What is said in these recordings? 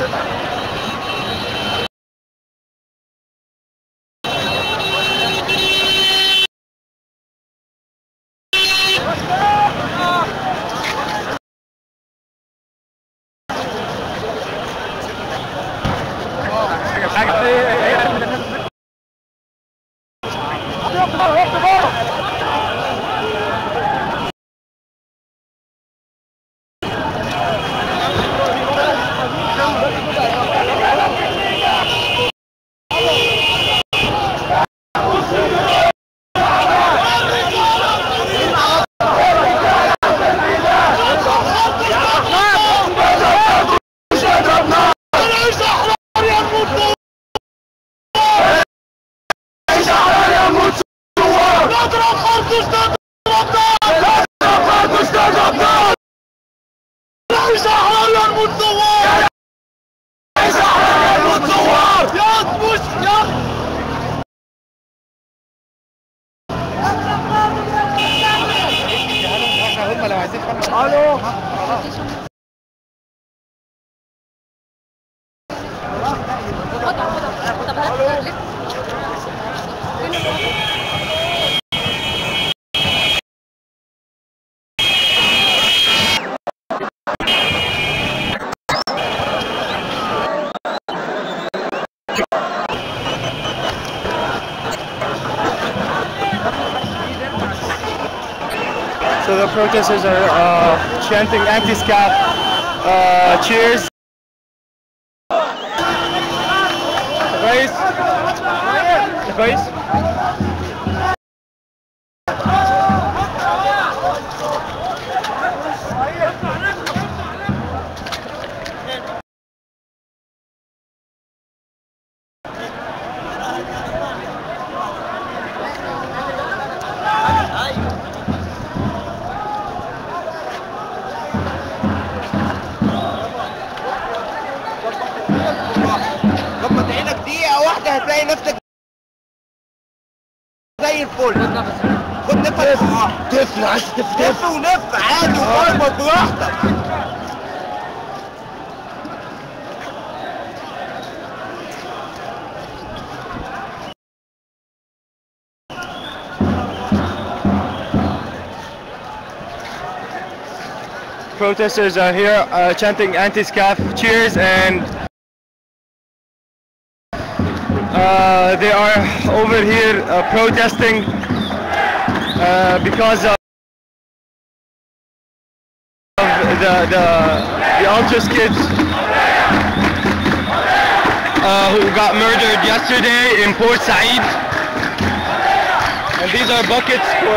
So the protesters are chanting anti-SCAF cheers. كويس. غمض عينك دقيقة واحدة هتلاقي نفسك زي الفل. خد نفس. تف عايز تف ونف عادي وفرمط براحتك. Protesters are here chanting anti-SCAF cheers, and they are over here protesting because of the Ultras kids who got murdered yesterday in Port Said. And these are buckets for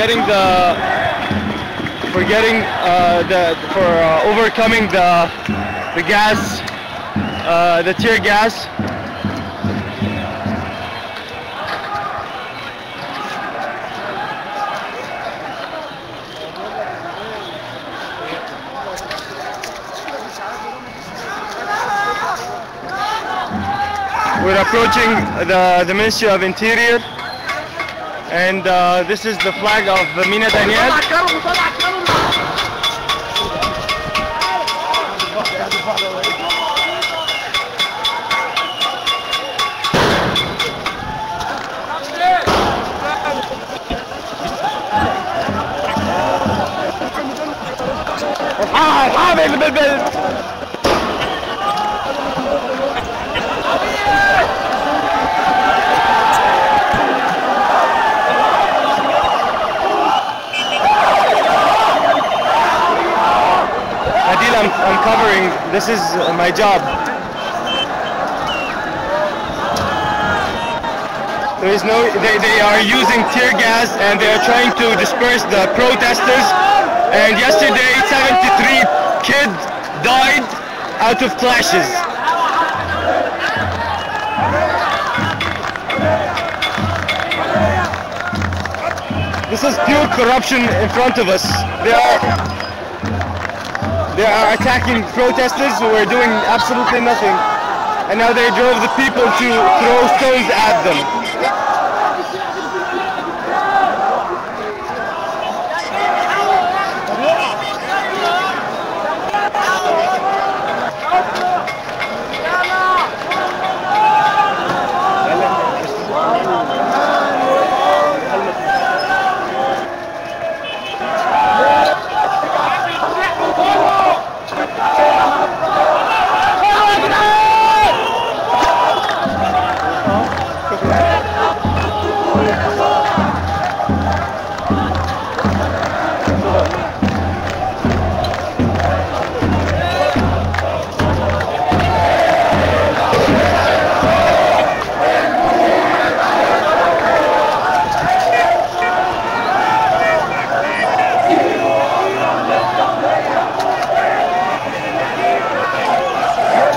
overcoming the gas, the tear gas. We're approaching the Ministry of Interior, and this is the flag of Mina Daniel. I'm covering. This is my job. There is no. They are using tear gas and they are trying to disperse the protesters. And yesterday, 73 kids died out of clashes. This is pure corruption in front of us. They are attacking protesters who are doing absolutely nothing, and now they drove the people to throw stones at them.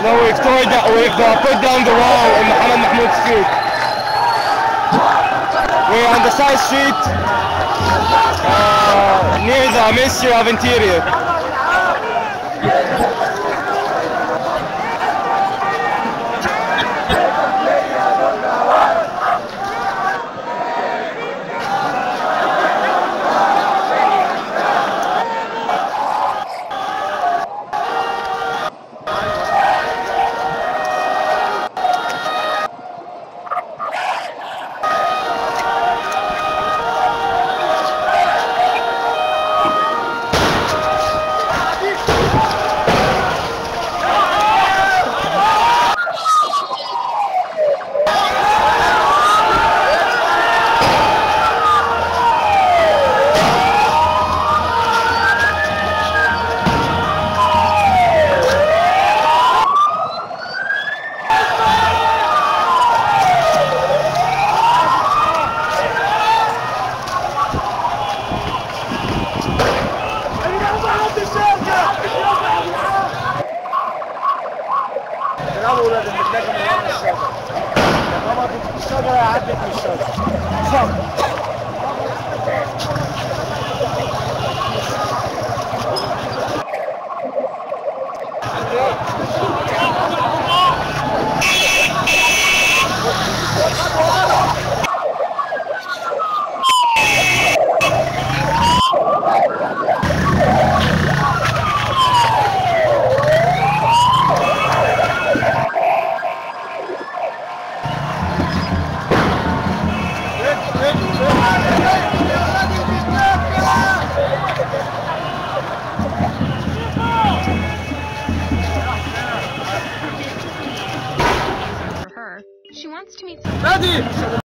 No, we've put down the wall in Mohammed Mahmoud Street. We're on the side street near the Ministry of Interior. ولاد المتلاقى من ورا الشجرة. طبعا الشجرة عدت من الشجرة. She wants to meet